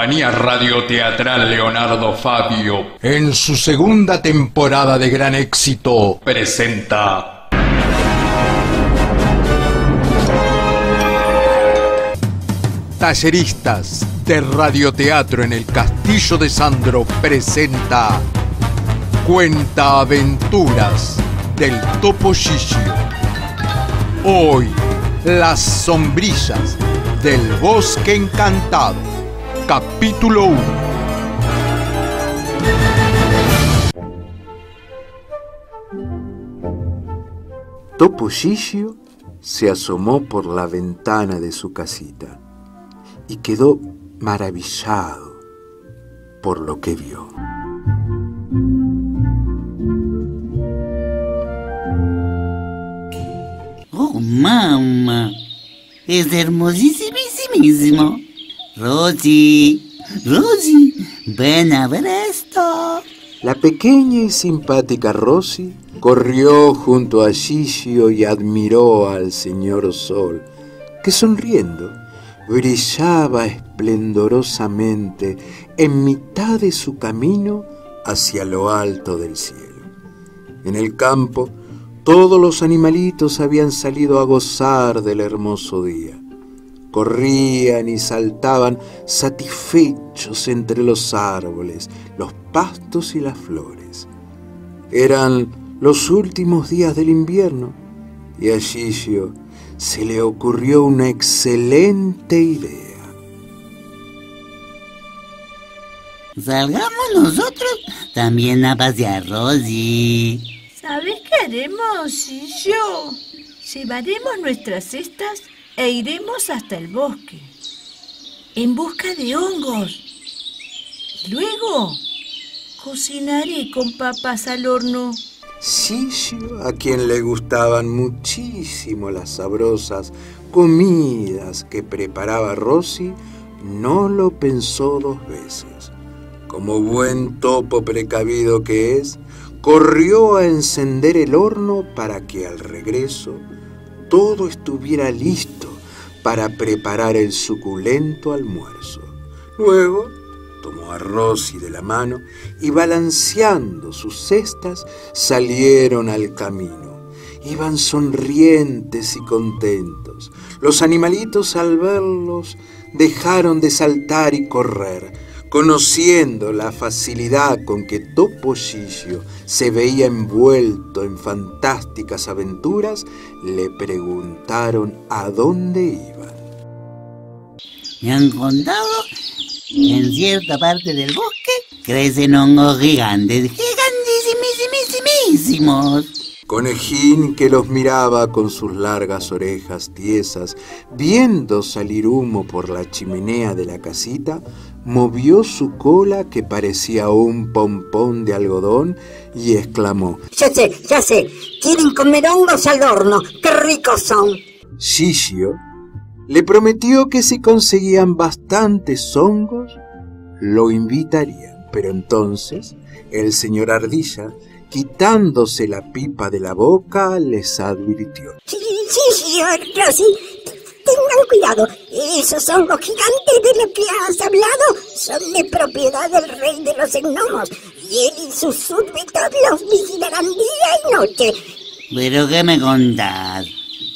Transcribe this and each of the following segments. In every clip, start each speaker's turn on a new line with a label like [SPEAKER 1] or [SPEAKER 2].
[SPEAKER 1] compañía radioteatral Leonardo Fabio, en su segunda temporada de gran éxito, presenta Talleristas de Radioteatro en el Castillo de Sandro presenta Cuentaaventuras del Topo Gigio. Hoy, las sombrillas del Bosque Encantado, capítulo 1.
[SPEAKER 2] Topo Gigio se asomó por la ventana de su casita y quedó maravillado por lo que vio.
[SPEAKER 3] ¡Oh, mamá! Es hermosísimo. Rosy, ven a ver esto.
[SPEAKER 2] La pequeña y simpática Rosy corrió junto a Gigio y admiró al señor Sol, que sonriendo brillaba esplendorosamente en mitad de su camino hacia lo alto del cielo. En el campo, todos los animalitos habían salido a gozar del hermoso día. Corrían y saltaban satisfechos entre los árboles, los pastos y las flores. Eran los últimos días del invierno y a Gigio se le ocurrió una excelente idea.
[SPEAKER 3] Salgamos nosotros también a pasear, Rosy.
[SPEAKER 4] ¿Sabes qué haremos, Gigio? Llevaremos nuestras cestas e iremos hasta el bosque, en busca de hongos. Luego, cocinaré con papas al horno.
[SPEAKER 2] Gigio, a quien le gustaban muchísimo las sabrosas comidas que preparaba Rosy, no lo pensó dos veces. Como buen topo precavido que es, corrió a encender el horno para que al regreso todo estuviera listo para preparar el suculento almuerzo. Luego tomó a Rosy de la mano y balanceando sus cestas salieron al camino. Iban sonrientes y contentos. Los animalitos al verlos dejaron de saltar y correr. Conociendo la facilidad con que Topo Gigio se veía envuelto en fantásticas aventuras, le preguntaron a dónde iban.
[SPEAKER 3] Me han contado que en cierta parte del bosque crecen hongos gigantes, gigantísimos.
[SPEAKER 2] Conejín, que los miraba con sus largas orejas tiesas, viendo salir humo por la chimenea de la casita, movió su cola que parecía un pompón de algodón y exclamó:
[SPEAKER 5] Ya sé, quieren comer hongos al horno, qué ricos son.
[SPEAKER 2] Gigio le prometió que si conseguían bastantes hongos, lo invitarían. Pero entonces el señor Ardilla, quitándose la pipa de la boca, les advirtió:
[SPEAKER 5] Gigio, Rosy, tengan cuidado, esos hongos gigantes de los que has hablado son de propiedad del rey de los gnomos, y él y sus súbditos los vigilarán día y noche.
[SPEAKER 3] ¿Pero qué me contás?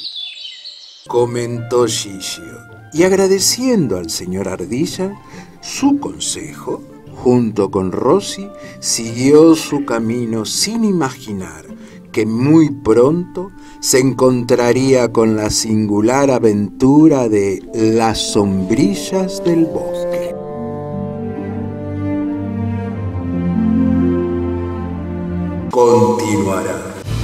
[SPEAKER 2] Comentó Gigio, y agradeciendo al señor Ardilla su consejo, junto con Rosy siguió su camino sin imaginar que muy pronto se encontraría con la singular aventura de las sombrillas del bosque. Continuará.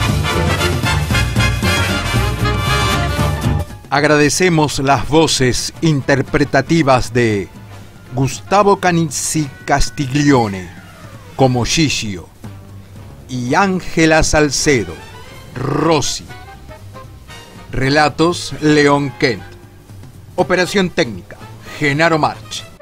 [SPEAKER 1] Agradecemos las voces interpretativas de Gustavo Canizzi Castiglione como Gigio y Ángela Salcedo, Rosy. Relatos: León Kent. Operación técnica: Genaro March.